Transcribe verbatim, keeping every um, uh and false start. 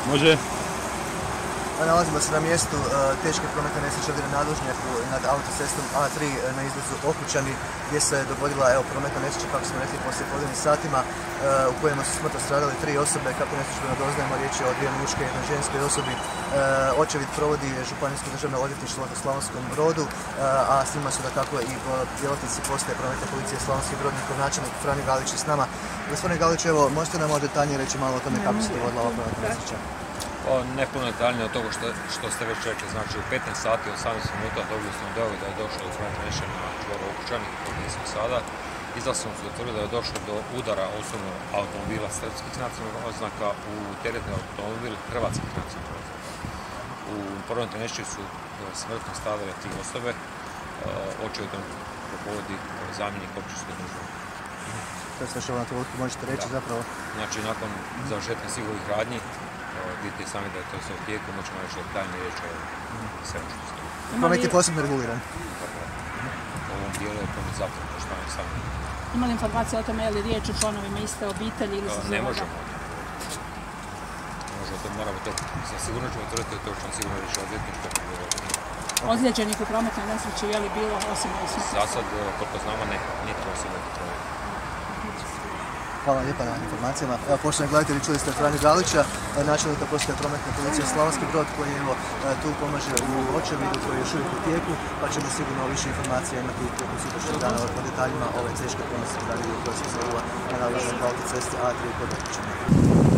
Može. Nalazimo se na mjestu teške prometne nesreće ovdje na nadvožnjaku nad autocestom A tri na izlazu Okučani, gdje se dogodila evo, prometna nesreća, kako smo rekli, poslije podnevnim satima, u kojima su smrtno stradali tri osobe. Kako nesrećno doznajemo, riječ je o dvije muške i jednoj ženskoj osobi. Očevid provodi Županijsko državno odvjetništvo u Slavonskom Brodu, a s njima su dakako i djelatnici postaje prometne policije Slavonski Brod, njihov načelnik Franjo Galić je s nama. Gospodine Galić, evo, možete nam možda detaljnije reći malo o tome kako se dogodila ova prometna nesreća? Ne puno detaljnije od toga što, što ste već rekli, znači u petnaest sati i osamnaest minuta dobili smo dojave da je došlo do prometne nesreće na čvoru Okučani, ovdje smo sada. Izlaskom su utvrdili da je došlo do udara osobnog automobila srpskih nacionalnih oznaka u teretni automobil hrvatskih nacionalnih oznaka. U prometnoj nesreći su smrtno stradale tri osobe, očevidom rukovodi zamjenik općinskog državnog. To je sve što vam to možete reći zapravo? Znači, nakon završetka svih ovih radnji, vidite sami da je to sve u tijeku, možemo reći detaljnije reći o svemu što stoji. Promet je posebno reguliran? U ovom dijelu je promet zatvoren, kao što vam je sami. Ima li informacija o tome je li riječ o članovima iste obitelji ili se Ne možemo. Ne možemo, to moramo to, za sigurno ćemo tvrditi to što sigurno reći odvjetništvo. Ozlijeđenih u prometnoj nesreći je li bilo osim osmrtnosti? Za sad, koliko znamo, ne, nitko osim ovih troje. Hvala lijepa na informacijama. Evo, poštovani gledatelji, čuli ste Franju Galića, načelnika postaje prometne policije Slavonski Brod, koji evo, tu pomaže u očevidu koji je još uvijek u tijeku, pa ćemo sigurno više informacija imati tijekom sutrašnjeg dana o detaljima ove teške prometne radnje koje se zove na nadležnoj autocesti A tri kod Okučana.